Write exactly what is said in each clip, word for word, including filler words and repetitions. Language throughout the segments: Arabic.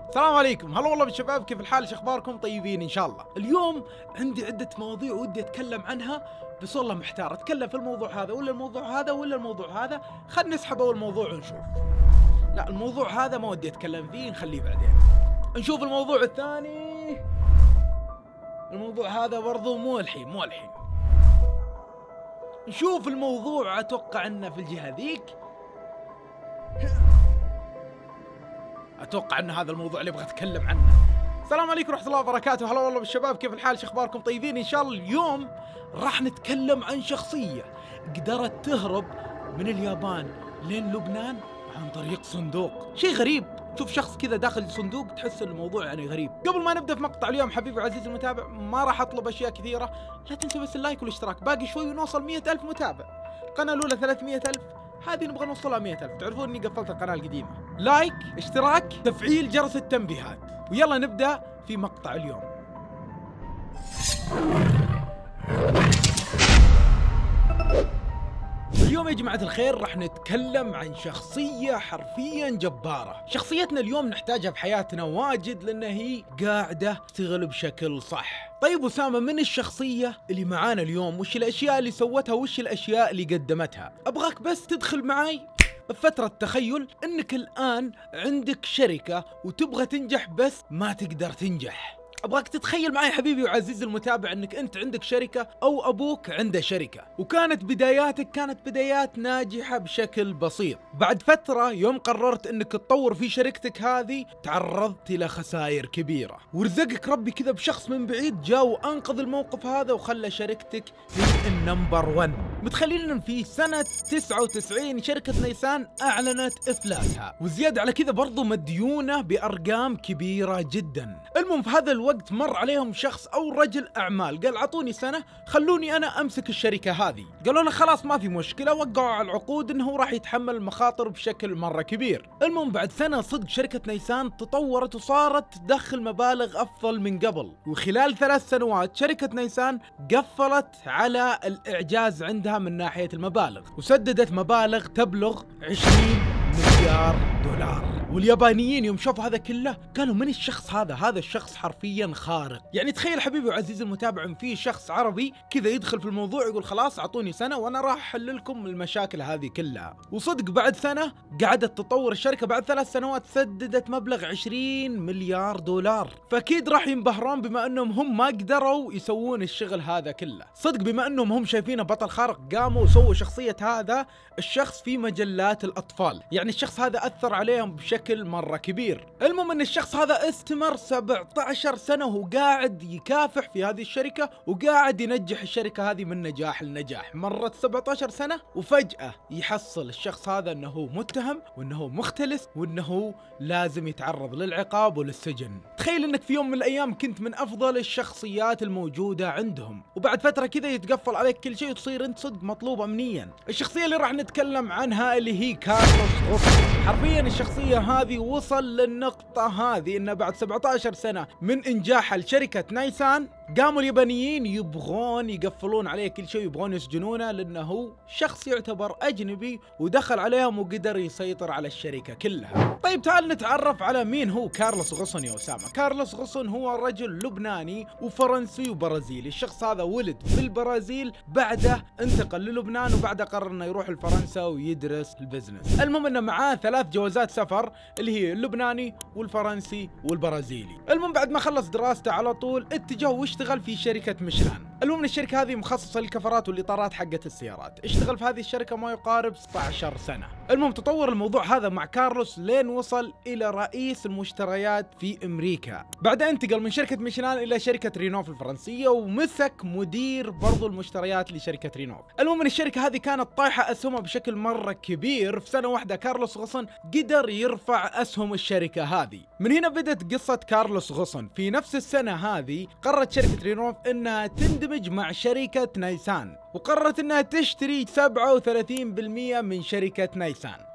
السلام عليكم، هلا والله بالشباب، كيف الحال؟ ايش اخباركم؟ طيبين ان شاء الله. اليوم عندي عدة مواضيع ودي اتكلم عنها، بس والله محتار اتكلم في الموضوع هذا ولا الموضوع هذا ولا الموضوع هذا. خلنا نسحب اول موضوع ونشوف. لا، الموضوع هذا ما ودي اتكلم فيه، نخليه بعدين. نشوف الموضوع الثاني. الموضوع هذا برضو مو الحين مو الحين. نشوف الموضوع، اتوقع انه في الجهة ذيك. اتوقع ان هذا الموضوع اللي ابغى اتكلم عنه. السلام عليكم ورحمة الله وبركاته، هلا والله بالشباب، كيف الحال؟ شو اخباركم؟ طيبين ان شاء الله. اليوم راح نتكلم عن شخصية قدرت تهرب من اليابان لين لبنان عن طريق صندوق. شيء غريب، تشوف شخص كذا داخل صندوق تحس ان الموضوع يعني غريب. قبل ما نبدا في مقطع اليوم حبيبي وعزيزي المتابع، ما راح اطلب اشياء كثيرة، لا تنسى بس اللايك والاشتراك. باقي شوي ونوصل مئة ألف متابع. القناة الأولى ثلاثمئة ألف، هذه نبغى نوصلها مئة ألف. تعرفون اني قفلت القناة القديمة. لايك، اشتراك، تفعيل جرس التنبيهات، ويلا نبدأ في مقطع اليوم. اليوم يا جماعة الخير راح نتكلم عن شخصية حرفيا جبارة. شخصيتنا اليوم نحتاجها في حياتنا واجد، لأن هي قاعدة تشتغل بشكل صح. طيب أسامة، من الشخصية اللي معانا اليوم؟ وش الأشياء اللي سوتها؟ وش الأشياء اللي قدمتها؟ أبغاك بس تدخل معي بفترة تخيل انك الآن عندك شركة وتبغى تنجح بس ما تقدر تنجح. ابغاك تتخيل معي حبيبي وعزيزي المتابع انك انت عندك شركة او ابوك عنده شركة، وكانت بداياتك كانت بدايات ناجحة بشكل بسيط. بعد فترة يوم قررت انك تطور في شركتك هذه تعرضت الى خسائر كبيرة، ورزقك ربي كذا بشخص من بعيد جاء وانقذ الموقف هذا وخلى شركتك هي النمبر ون. متخيلين ان في سنة تسعة وتسعين شركة نيسان اعلنت افلاسها، وزيادة على كذا برضو مديونة بارقام كبيرة جدا. المهم في هذا الوقت وقت مر عليهم شخص او رجل اعمال قال اعطوني سنه خلوني انا امسك الشركه هذه. قالوا له خلاص ما في مشكله، وقعوا على العقود انه راح يتحمل المخاطر بشكل مره كبير. المهم بعد سنه صدق شركه نيسان تطورت وصارت تدخل مبالغ افضل من قبل، وخلال ثلاث سنوات شركه نيسان قفلت على الاعجاز عندها من ناحيه المبالغ، وسددت مبالغ تبلغ عشرين مليار دولار. واليابانيين يوم شافوا هذا كله قالوا من الشخص هذا؟ هذا الشخص حرفيا خارق. يعني تخيل حبيبي وعزيزي المتابع ان في شخص عربي كذا يدخل في الموضوع يقول خلاص اعطوني سنه وانا راح احل لكم المشاكل هذه كلها. وصدق بعد سنه قعدت تطور الشركه، بعد ثلاث سنوات سددت مبلغ عشرين مليار دولار. فاكيد راح ينبهرون بما انهم هم ما قدروا يسوون الشغل هذا كله. صدق بما انهم هم شايفينه بطل خارق قاموا وسووا شخصيه هذا الشخص في مجلات الاطفال. يعني الشخص هذا اثر عليهم بشكل مرة كبير. المهم ان الشخص هذا استمر سبعة عشر سنة وهو قاعد يكافح في هذه الشركة وقاعد ينجح الشركة هذه من نجاح لنجاح. مرت سبعة عشر سنة وفجأة يحصل الشخص هذا انه متهم وانه مختلس وانه لازم يتعرض للعقاب وللسجن. تخيل انك في يوم من الايام كنت من افضل الشخصيات الموجودة عندهم، وبعد فترة كذا يتقفل عليك كل شيء وتصير انت صدق مطلوب امنيا. الشخصية اللي راح نتكلم عنها اللي هي كارلوس غوصن. حرفيا الشخصية هذه وصل للنقطة هذه انه بعد سبعة عشر سنة من انجاحها لشركة نيسان قاموا اليابانيين يبغون يقفلون عليه كل شيء، يبغون يسجنونه لانه شخص يعتبر اجنبي ودخل عليهم وقدر يسيطر على الشركة كلها. طيب تعال نتعرف على مين هو كارلوس غوصن يا اسامة. كارلوس غوصن هو رجل لبناني وفرنسي وبرازيلي. الشخص هذا ولد في البرازيل، بعده انتقل للبنان، وبعده قرر انه يروح لفرنسا ويدرس البزنس. المهم انه معاه ثلاث جوازات سفر اللي هي اللبناني والفرنسي والبرازيلي. المهم بعد ما خلص دراسته على طول اتجه واشتغل في شركة ميشلان. المهم الشركة هذه مخصصة للكفرات والإطارات حقت السيارات. اشتغل في هذه الشركة ما يقارب ستة عشر سنة. المهم تطور الموضوع هذا مع كارلوس لين وصل إلى رئيس المشتريات في أمريكا. بعدها انتقل من شركة ميشلان إلى شركة رينوف الفرنسية، ومسك مدير برضو المشتريات لشركة رينوف. المهم الشركة هذه كانت طايحة أسهمها بشكل مرة كبير. في سنة واحدة كارلوس غوصن قدر يرفع أسهم الشركة هذه. من هنا بدت قصة كارلوس غوصن. في نفس السنة هذه قررت شركة رينوف انها تندمج مع شركة نيسان، وقررت انها تشتري سبعة وثلاثين بالمئة من شركة نيسان.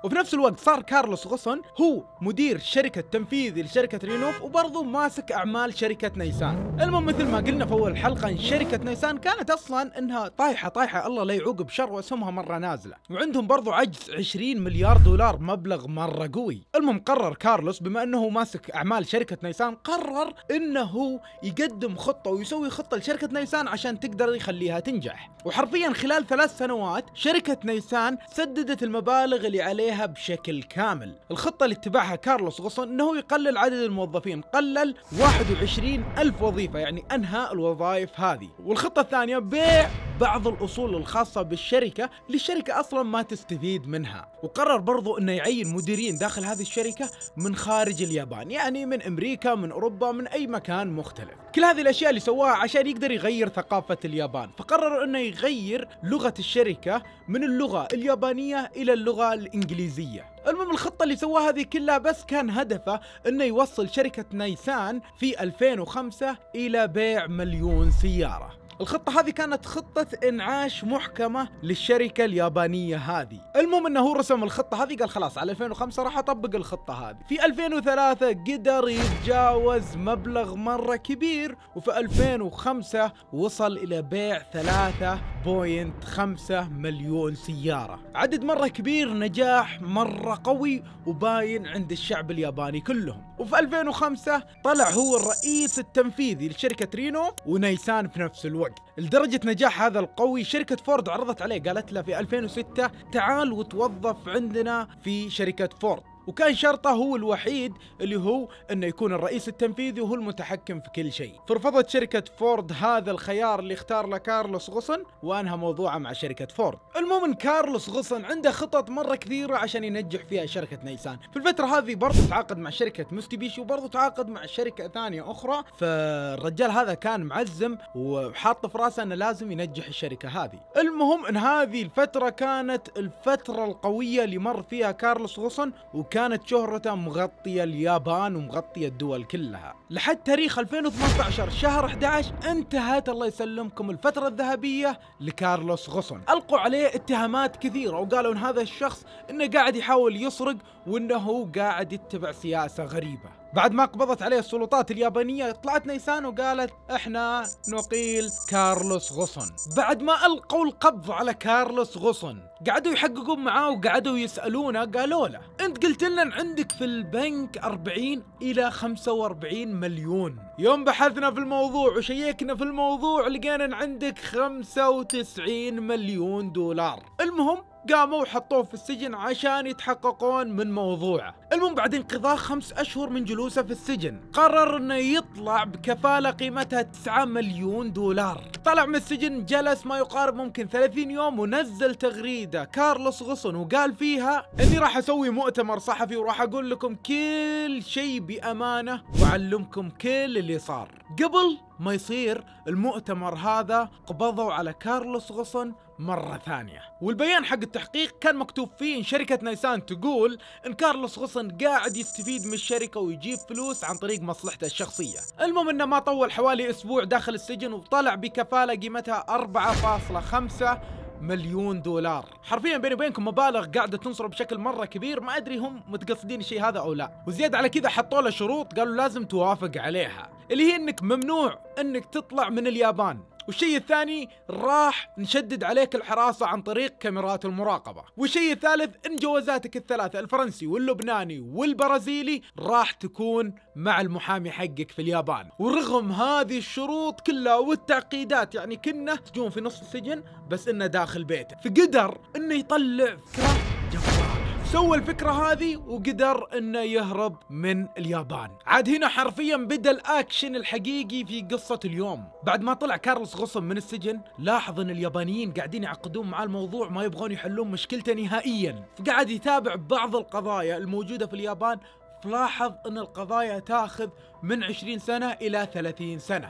وفي نفس الوقت صار كارلوس غصن هو مدير شركة تنفيذي لشركة رينوف وبرضه ماسك أعمال شركة نيسان. المهم مثل ما قلنا في أول حلقة إن شركة نيسان كانت أصلا إنها طايحة طايحة الله لا يعوق بشر وأسهمها مرة نازلة، وعندهم برضه عجز عشرين مليار دولار، مبلغ مرة قوي. المهم قرر كارلوس بما أنه ماسك أعمال شركة نيسان قرر إنه يقدم خطة ويسوي خطة لشركة نيسان عشان تقدر يخليها تنجح. وحرفيا خلال ثلاث سنوات شركة نيسان سددت المبالغ اللي عليها بشكل كامل. الخطة اللي اتبعها كارلوس غصن انه يقلل عدد الموظفين، قلل واحد وعشرين ألف وظيفة، يعني انهى الوظائف هذه. والخطة الثانية بيع بعض الاصول الخاصة بالشركة اللي الشركة اصلا ما تستفيد منها. وقرر برضو انه يعين مديرين داخل هذه الشركة من خارج اليابان، يعني من امريكا، من اوروبا، من اي مكان مختلف. كل هذه الاشياء اللي سواها عشان يقدر يغير ثقافة اليابان. فقرر انه يغير لغة الشركة من اللغة اليابانية الى اللغة الانجليزية. المهم الخطة اللي سواها هذه كلها بس كان هدفه انه يوصل شركة نيسان في ألفين وخمسة الى بيع مليون سيارة. الخطة هذه كانت خطة انعاش محكمة للشركة اليابانية هذه. المهم انه هو رسم الخطة هذه قال خلاص على ألفين وخمسة راح اطبق الخطة هذه. في ألفين وثلاثة قدر يتجاوز مبلغ مرة كبير، وفي ألفين وخمسة وصل الى بيع ثلاثة فاصلة خمسة مليون سيارة، عدد مرة كبير، نجاح مرة قوي وباين عند الشعب الياباني كلهم. وفي ألفين وخمسة طلع هو الرئيس التنفيذي لشركة رينو ونيسان في نفس الوقت. لدرجة نجاح هذا القوي شركة فورد عرضت عليه، قالت له في ألفين وستة تعال وتوظف عندنا في شركة فورد، وكان شرطه هو الوحيد اللي هو انه يكون الرئيس التنفيذي وهو المتحكم في كل شيء. فرفضت شركة فورد هذا الخيار اللي اختار له كارلوس غصن وانهى موضوعه مع شركة فورد. المهم ان كارلوس غصن عنده خطط مرة كثيرة عشان ينجح فيها شركة نيسان. في الفترة هذه برضه تعاقد مع شركة موستيبيشي وبرضه تعاقد مع شركة ثانية اخرى، فالرجال هذا كان معزم وحاط في راسه انه لازم ينجح الشركة هذه. المهم ان هذه الفترة كانت الفترة القوية اللي مر فيها كارلوس غصن، وكانت شهرته مغطية اليابان ومغطية الدول كلها لحد تاريخ ألفين وثمانية عشر شهر أحد عشر انتهت الله يسلمكم الفترة الذهبية لكارلوس غصن. ألقوا عليه اتهامات كثيرة وقالوا ان هذا الشخص انه قاعد يحاول يسرق وانه قاعد يتبع سياسة غريبة. بعد ما قبضت عليه السلطات اليابانية طلعت نيسان وقالت احنا نقيل كارلوس غصن. بعد ما ألقوا القبض على كارلوس غصن قعدوا يحققون معاه وقعدوا يسألونه، قالوا له انت قلت لنا عندك في البنك أربعين إلى خمسة وأربعين مليون. يوم بحثنا في الموضوع وشيكنا في الموضوع لقينا ان عندك خمسة وتسعين مليون دولار. المهم قاموا وحطوه في السجن عشان يتحققون من موضوعه. المهم بعد انقضاء خمس أشهر من جلوسه في السجن قرر انه يطلع بكفالة قيمتها تسعة مليون دولار. طلع من السجن جلس ما يقارب ممكن ثلاثين يوم ونزل تغريدة كارلوس غصن وقال فيها اني راح اسوي مؤتمر صحفي وراح اقول لكم كل شيء بأمانة واعلمكم كل اللي صار. قبل ما يصير المؤتمر هذا قبضوا على كارلوس غصن مرة ثانية، والبيان حق التحقيق كان مكتوب فيه ان شركة نيسان تقول ان كارلوس غصن قاعد يستفيد من الشركة ويجيب فلوس عن طريق مصلحته الشخصية. المهم انه ما طول حوالي اسبوع داخل السجن وطلع بكفالة قيمتها أربعة فاصلة خمسة مليون دولار. حرفيا بيني وبينكم مبالغ قاعدة تنصرف بشكل مرة كبير، ما ادري هم متقصدين الشيء هذا او لا. وزيادة على كذا حطوا له شروط قالوا لازم توافق عليها، اللي هي انك ممنوع انك تطلع من اليابان، والشيء الثاني راح نشدد عليك الحراسة عن طريق كاميرات المراقبة، والشيء الثالث ان جوازاتك الثلاثة الفرنسي واللبناني والبرازيلي راح تكون مع المحامي حقك في اليابان. ورغم هذه الشروط كلها والتعقيدات يعني كنا تجون في نص السجن بس انه داخل بيته، فقدر انه يطلع فكرة جبارة. سوى الفكرة هذه وقدر انه يهرب من اليابان. عاد هنا حرفيا بدأ الاكشن الحقيقي في قصة اليوم. بعد ما طلع كارلوس غصن من السجن لاحظ ان اليابانيين قاعدين يعقدون مع الموضوع، ما يبغون يحلون مشكلته نهائيا، فقعد يتابع بعض القضايا الموجودة في اليابان، فلاحظ ان القضايا تاخذ من عشرين سنة الى ثلاثين سنة.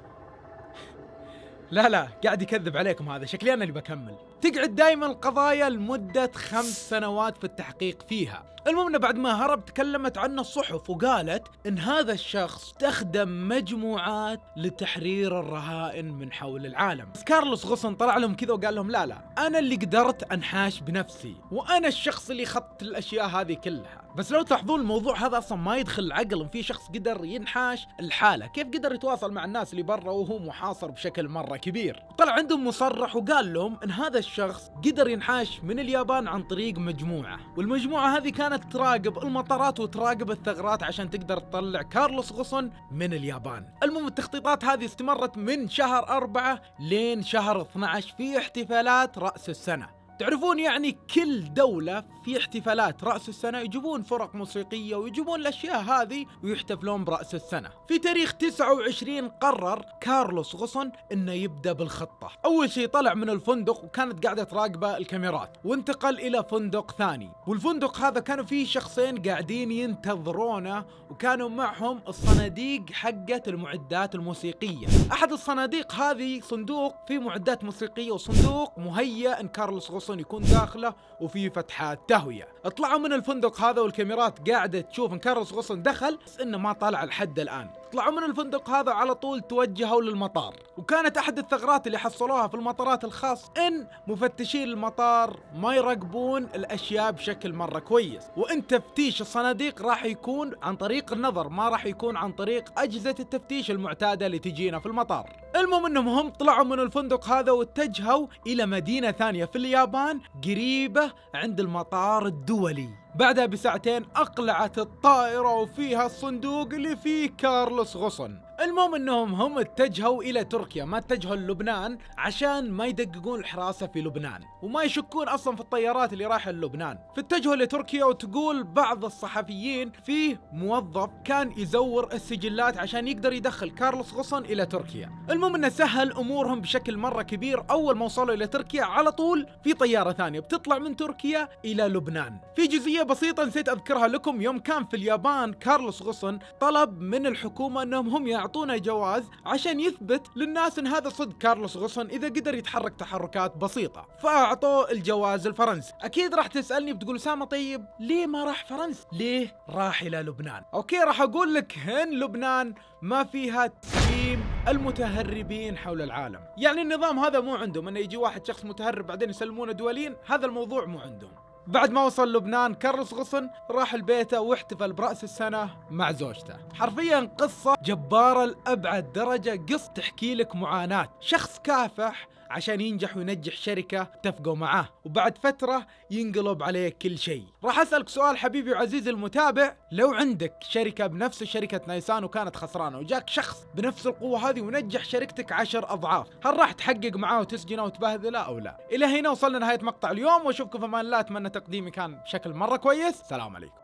لا لا قاعد يكذب عليكم، هذا شكلي انا اللي بكمل. تقعد دائما القضايا لمدة خمس سنوات في التحقيق فيها، المهم انه بعد ما هرب تكلمت عنه الصحف وقالت ان هذا الشخص استخدم مجموعات لتحرير الرهائن من حول العالم. بس كارلوس غصن طلع لهم كذا وقال لهم لا لا انا اللي قدرت انحاش بنفسي، وانا الشخص اللي خطت الاشياء هذه كلها. بس لو تلاحظون الموضوع هذا اصلا ما يدخل العقل، ان في شخص قدر ينحاش الحاله، كيف قدر يتواصل مع الناس اللي برا وهو محاصر بشكل مره كبير؟ طلع عندهم مصرح وقال لهم ان هذا الشخص قدر ينحاش من اليابان عن طريق مجموعه، والمجموعه هذه كانت تراقب المطارات وتراقب الثغرات عشان تقدر تطلع كارلوس غصن من اليابان. المهم التخطيطات هذه استمرت من شهر أربعة لين شهر اثني عشر في احتفالات رأس السنة. تعرفون يعني كل دولة في احتفالات رأس السنة يجيبون فرق موسيقية ويجيبون الأشياء هذه ويحتفلون برأس السنة. في تاريخ تسعة وعشرين قرر كارلوس غصن انه يبدأ بالخطة. اول شيء طلع من الفندق وكانت قاعدة تراقبه الكاميرات، وانتقل الى فندق ثاني، والفندق هذا كانوا فيه شخصين قاعدين ينتظرونه وكانوا معهم الصناديق حقت المعدات الموسيقية. احد الصناديق هذه صندوق فيه معدات موسيقية وصندوق مهيأ ان كارلوس غصن يكون داخله وفي فتحات تهوية. اطلعوا من الفندق هذا والكاميرات قاعدة تشوف ان كارلوس غصن دخل بس انه ما طلع لحد الان. طلعوا من الفندق هذا على طول توجهوا للمطار، وكانت احد الثغرات اللي حصلوها في المطارات الخاص ان مفتشين المطار ما يراقبون الاشياء بشكل مرة كويس، وان تفتيش الصناديق راح يكون عن طريق النظر ما راح يكون عن طريق اجهزة التفتيش المعتادة اللي تجينا في المطار. المهم انهم هم طلعوا من الفندق هذا واتجهوا الى مدينة ثانية في اليابان قريبة عند المطار الدولي. بعدها بساعتين اقلعت الطائرة وفيها الصندوق اللي فيه كارلوس غصن. المهم انهم هم اتجهوا الى تركيا، ما اتجهوا للبنان عشان ما يدققون الحراسة في لبنان وما يشكون اصلا في الطيارات اللي رايحة للبنان، فاتجهوا لتركيا. وتقول بعض الصحفيين فيه موظف كان يزور السجلات عشان يقدر يدخل كارلوس غصن الى تركيا. المهم انه سهل امورهم بشكل مرة كبير. اول ما وصلوا الى تركيا على طول في طيارة ثانية بتطلع من تركيا الى لبنان. في جزئية بسيطة نسيت اذكرها لكم، يوم كان في اليابان كارلوس غصن طلب من الحكومة انهم هم يعطونه جواز عشان يثبت للناس ان هذا صدق كارلوس غصن اذا قدر يتحرك تحركات بسيطة، فاعطوه الجواز الفرنسي. اكيد راح تسألني بتقول اسامة طيب ليه ما راح فرنسا؟ ليه راح الى لبنان؟ اوكي راح اقول لك هن لبنان ما فيها تسليم المتهربين حول العالم، يعني النظام هذا مو عندهم انه يجي واحد شخص متهرب بعدين يسلمونه دوليا، هذا الموضوع مو عندهم. بعد ما وصل لبنان كارلوس غصن راح لبيته واحتفل برأس السنة مع زوجته. حرفيا قصة جبارة لأبعد درجة، قصة تحكي لك معاناة شخص كافح عشان ينجح وينجح شركة اتفقوا معاه، وبعد فترة ينقلب عليه كل شيء. راح أسألك سؤال حبيبي وعزيزي المتابع، لو عندك شركة بنفس شركة نايسان وكانت خسرانة وجاك شخص بنفس القوة هذه ونجح شركتك عشر أضعاف، هل راح تحقق معاه وتسجنه وتبهذله أو لا؟ إلى هنا وصلنا نهاية مقطع اليوم، وأشوفكم في أمان الله. أتمنى تقديمي كان بشكل مرة كويس. سلام عليكم.